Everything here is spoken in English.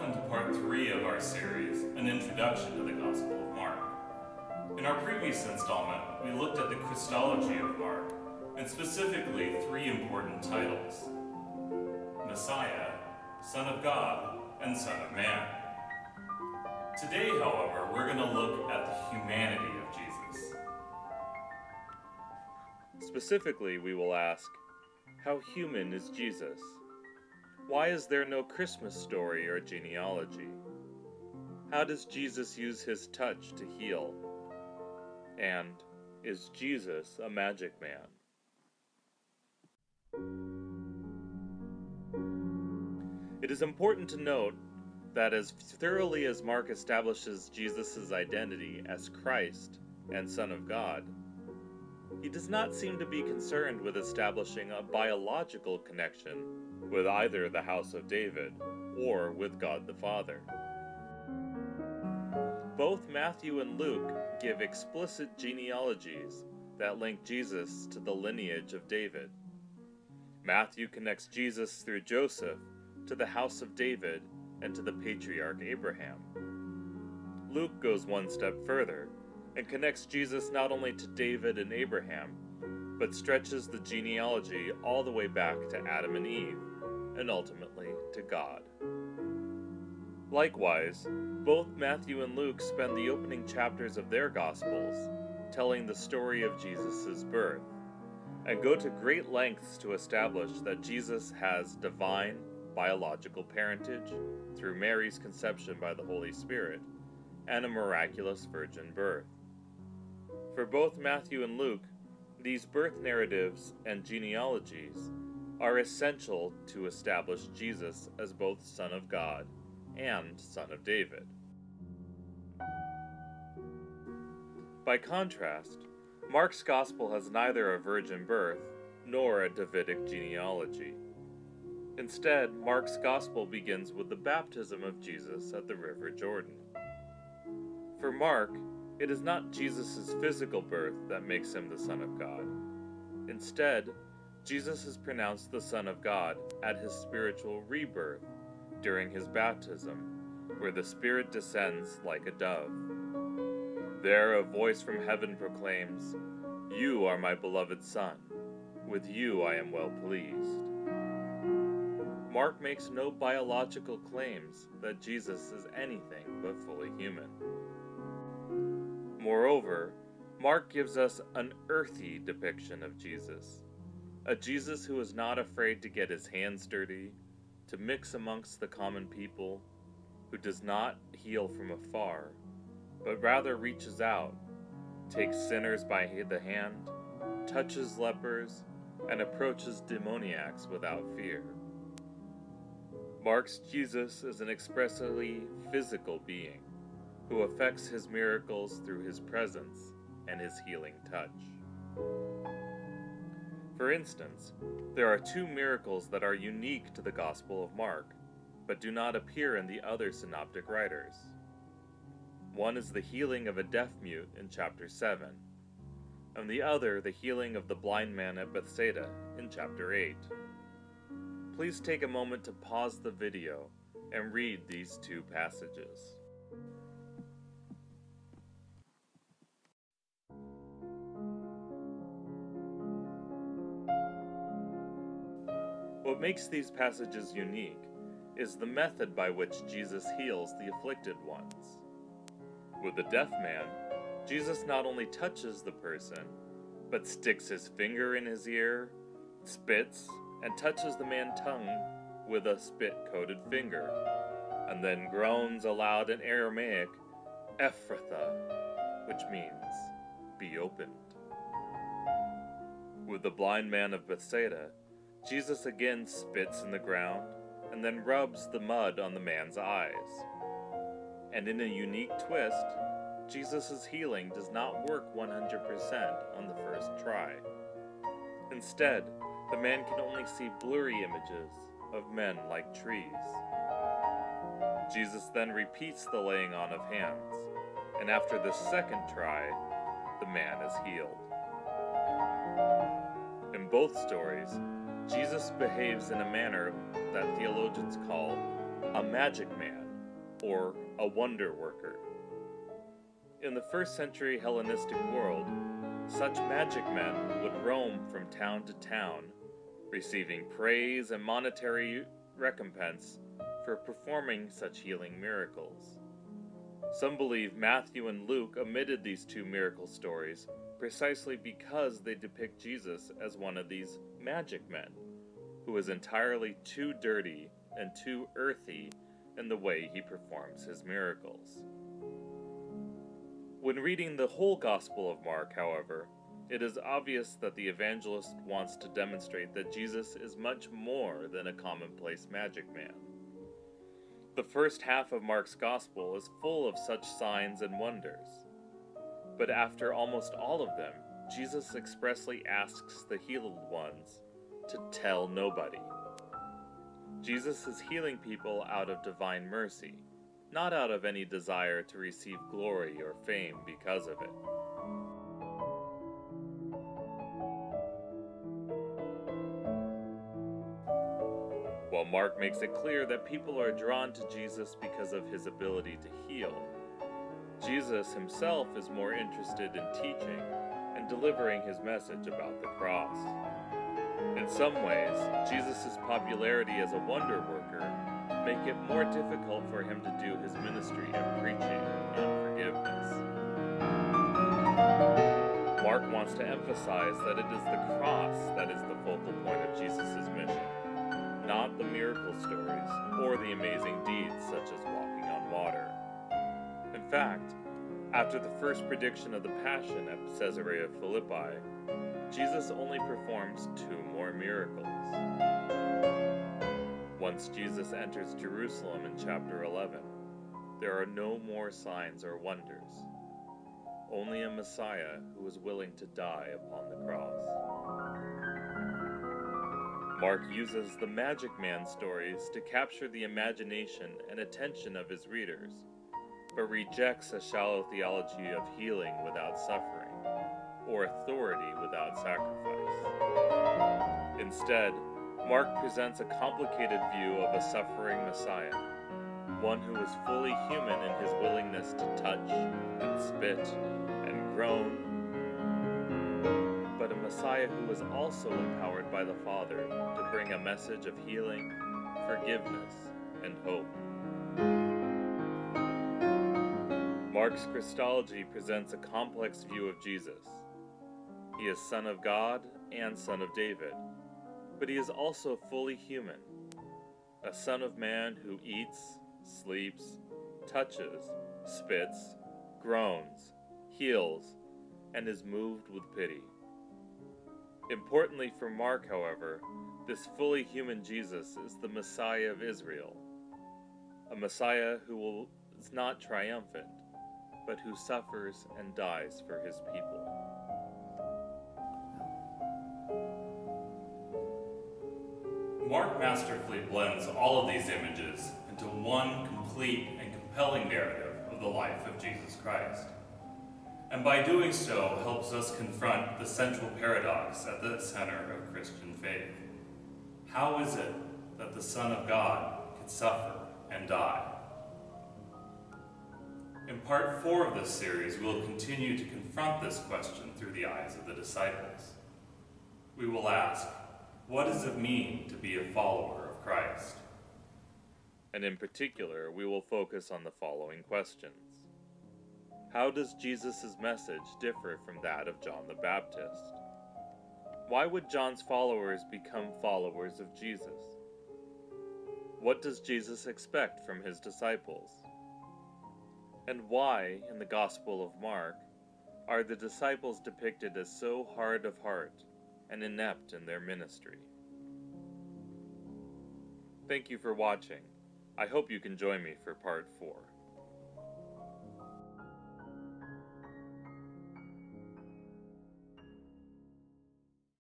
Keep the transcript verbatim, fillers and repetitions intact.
welcome to part three of our series, An Introduction to the Gospel of Mark. In our previous installment, we looked at the Christology of Mark, and specifically three important titles: Messiah, Son of God, and Son of Man. Today, however, we're going to look at the humanity of Jesus. Specifically, we will ask, how human is Jesus? Why is there no Christmas story or genealogy? How does Jesus use his touch to heal? And is Jesus a magic man? It is important to note that as thoroughly as Mark establishes Jesus' identity as Christ and Son of God, he does not seem to be concerned with establishing a biological connection with either the house of David or with God the Father. Both Matthew and Luke give explicit genealogies that link Jesus to the lineage of David. Matthew connects Jesus through Joseph to the house of David and to the patriarch Abraham. Luke goes one step further and connects Jesus not only to David and Abraham, but stretches the genealogy all the way back to Adam and Eve, and ultimately to God. Likewise, both Matthew and Luke spend the opening chapters of their Gospels telling the story of Jesus' birth, and go to great lengths to establish that Jesus has divine, biological parentage through Mary's conception by the Holy Spirit, and a miraculous virgin birth. For both Matthew and Luke, these birth narratives and genealogies are essential to establish Jesus as both Son of God and Son of David. By contrast, Mark's Gospel has neither a virgin birth nor a Davidic genealogy. Instead, Mark's Gospel begins with the baptism of Jesus at the River Jordan. For Mark, it is not Jesus' physical birth that makes him the Son of God. Instead, Jesus is pronounced the Son of God at his spiritual rebirth during his baptism, where the Spirit descends like a dove. There a voice from heaven proclaims, "You are my beloved Son. With you I am well pleased." Mark makes no biological claims that Jesus is anything but fully human. Moreover, Mark gives us an earthy depiction of Jesus, a Jesus who is not afraid to get his hands dirty, to mix amongst the common people, who does not heal from afar, but rather reaches out, takes sinners by the hand, touches lepers, and approaches demoniacs without fear. Mark's Jesus is an expressly physical being, who effects his miracles through his presence and his healing touch. For instance, there are two miracles that are unique to the Gospel of Mark, but do not appear in the other synoptic writers. One is the healing of a deaf-mute in chapter seven, and the other the healing of the blind man at Bethsaida in chapter eight. Please take a moment to pause the video and read these two passages. What makes these passages unique is the method by which Jesus heals the afflicted ones. With the deaf man, Jesus not only touches the person, but sticks his finger in his ear, spits, and touches the man's tongue with a spit-coated finger, and then groans aloud in Aramaic, Ephphatha, which means, "Be opened." With the blind man of Bethsaida, Jesus again spits in the ground and then rubs the mud on the man's eyes. And in a unique twist, Jesus' healing does not work one hundred percent on the first try. Instead, the man can only see blurry images of men like trees. Jesus then repeats the laying on of hands, and after the second try, the man is healed. In both stories, Jesus behaves in a manner that theologians call a magic man, or a wonder worker. In the first century Hellenistic world, such magic men would roam from town to town, receiving praise and monetary recompense for performing such healing miracles. Some believe Matthew and Luke omitted these two miracle stories precisely because they depict Jesus as one of these magic men, who is entirely too dirty and too earthy in the way he performs his miracles. When reading the whole Gospel of Mark, however, it is obvious that the evangelist wants to demonstrate that Jesus is much more than a commonplace magic man. The first half of Mark's Gospel is full of such signs and wonders. But after almost all of them, Jesus expressly asks the healed ones to tell nobody. Jesus is healing people out of divine mercy, not out of any desire to receive glory or fame because of it. While Mark makes it clear that people are drawn to Jesus because of his ability to heal, Jesus himself is more interested in teaching and delivering his message about the cross. In some ways, Jesus' popularity as a wonder worker make it more difficult for him to do his ministry of preaching and forgiveness. Mark wants to emphasize that it is the cross that is the focal point of Jesus' mission, not the miracle stories or the amazing deeds such as walking on water. In fact, after the first prediction of the Passion at Caesarea Philippi, Jesus only performs two more miracles. Once Jesus enters Jerusalem in chapter eleven, there are no more signs or wonders, only a Messiah who is willing to die upon the cross. Mark uses the magic man stories to capture the imagination and attention of his readers, but rejects a shallow theology of healing without suffering, or authority without sacrifice. Instead, Mark presents a complicated view of a suffering Messiah, one who is fully human in his willingness to touch and spit and groan, but a Messiah who is also empowered by the Father to bring a message of healing, forgiveness, and hope. Mark's Christology presents a complex view of Jesus. He is Son of God and Son of David, but he is also fully human, a Son of Man who eats, sleeps, touches, spits, groans, heals, and is moved with pity. Importantly for Mark, however, this fully human Jesus is the Messiah of Israel, a Messiah who will, is not triumphant, but who suffers and dies for his people. Mark masterfully blends all of these images into one complete and compelling narrative of the life of Jesus Christ. And by doing so, helps us confront the central paradox at the center of Christian faith. How is it that the Son of God could suffer and die? In part four of this series, we will continue to confront this question through the eyes of the disciples. We will ask, what does it mean to be a follower of Christ? And in particular, we will focus on the following questions. How does Jesus' message differ from that of John the Baptist? Why would John's followers become followers of Jesus? What does Jesus expect from his disciples? And why, in the Gospel of Mark, are the disciples depicted as so hard of heart and inept in their ministry? Thank you for watching. I hope you can join me for part four.